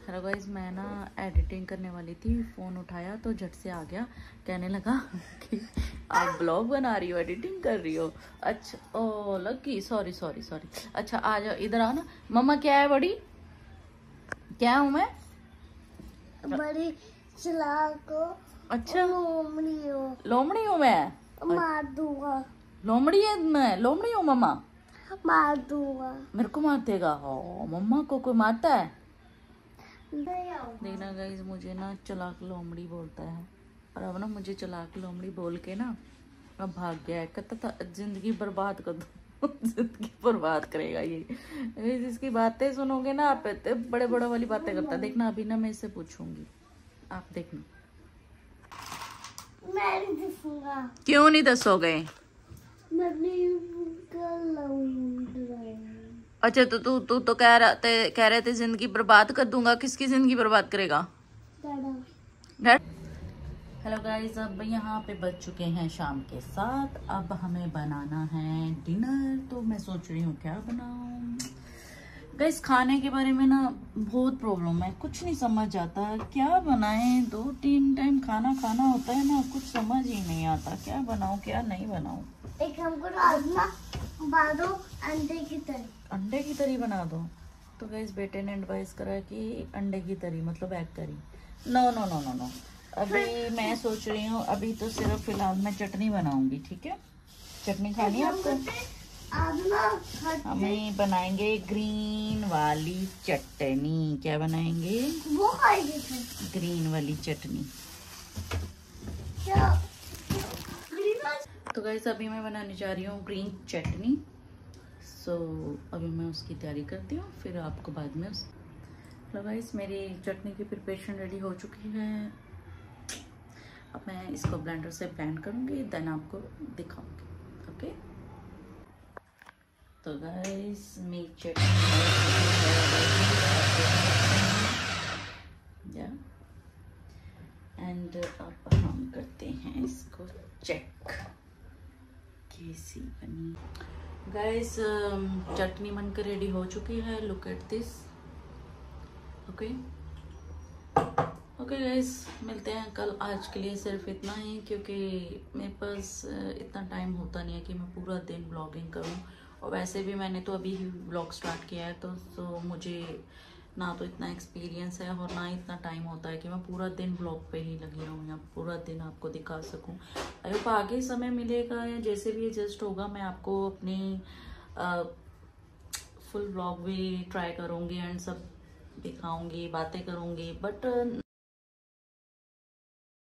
Hello guys, मैं ना editing करने वाली थी, फ़ोन उठाया तो झट से आ गया, कहने लगा कि आप ब्लॉग बना रही हो, एडिटिंग कर रही हो। अच्छा, oh Lucky, sorry sorry sorry. अच्छा आ जाओ, इधर आओ ना। मम्मा क्या है बड़ी, क्या हूँ मैं? बड़ी चलाको। अच्छा लोमड़ी हो। लोमड़ी हूँ मैं? मार दूंगा। लोमड़ी है मैं, लोमड़ी हूँ मम्मा? मार दूंगा। मेरे को मार देगा? हो मम्मा को कोई मारता है? देखना गाइस, मुझे ना चलाक लोमड़ी बोलता है, और अब ना मुझे चलाक लोमड़ी बोल के ना अब भाग गया है। कहता था जिंदगी बर्बाद कर दो जिंदगी बर्बाद करेगा ये। जिसकी बातें सुनोगे ना आप, इतने बड़े बड़े वाली बातें करता है। देखना अभी ना मैं इससे पूछूंगी, आप देखना। मैं नहीं दसूंगा। क्यों नहीं दसोगे? अच्छा तो तू कह रहे थे जिंदगी बर्बाद कर दूंगा। किसकी जिंदगी बर्बाद करेगा? हेलो गाइस, अब यहाँ पे बज चुके हैं शाम के 7। अब हमें बनाना है डिनर। तो मैं सोच रही हूँ क्या बनाऊँ। गाइस खाने के बारे में ना बहुत प्रॉब्लम है, कुछ नहीं समझ आता क्या बनाएं। 2-3 टाइम खाना खाना होता है ना, कुछ समझ ही नहीं आता क्या बनाऊँ क्या नहीं बनाऊँ। एक हमको राजमा बादो अंडे की तरी। अंडे की तरी बना दो। तो गाइस बेटे ने एडवाइस करा कि अंडे की तरी मतलब egg curry. No no no no no, अभी मैं सोच रही हूँ, अभी तो सिर्फ फिलहाल मैं चटनी बनाऊंगी। ठीक है, चटनी खानी है आपको? हमें बनाएंगे ग्रीन वाली चटनी। क्या बनाएंगे? वो खाएंगे ग्रीन वाली चटनी। तो गाइस अभी मैं बनाने जा रही हूँ ग्रीन चटनी। सो अभी मैं उसकी तैयारी करती हूँ, फिर आपको बाद में तो गाइस मेरी चटनी की प्रिपरेशन रेडी हो चुकी है। अब मैं इसको ब्लेंडर से ब्लेंड करूँगी, देन आपको दिखाऊंगी। ओके, तो गाइस मेरी चटनी एंड अब हम करते हैं इसको चेक कैसी बनी। गाइस चटनी बनकर रेडी हो चुकी है, look at this. Okay okay guys, मिलते हैं कल। आज के लिए सिर्फ इतना ही, क्योंकि मेरे पास इतना टाइम होता नहीं है कि मैं पूरा दिन ब्लॉगिंग करूं। और वैसे भी मैंने तो अभी ही ब्लॉग स्टार्ट किया है, तो मुझे ना तो इतना एक्सपीरियंस है और ना इतना टाइम होता है कि मैं पूरा दिन ब्लॉग पे ही लगी रहूँ या पूरा दिन आपको दिखा सकूँ। अगर आगे समय मिलेगा या जैसे भी एडजस्ट होगा, मैं आपको अपनी फुल ब्लॉग भी ट्राई करूँगी एंड सब दिखाऊंगी, बातें करूंगी। बट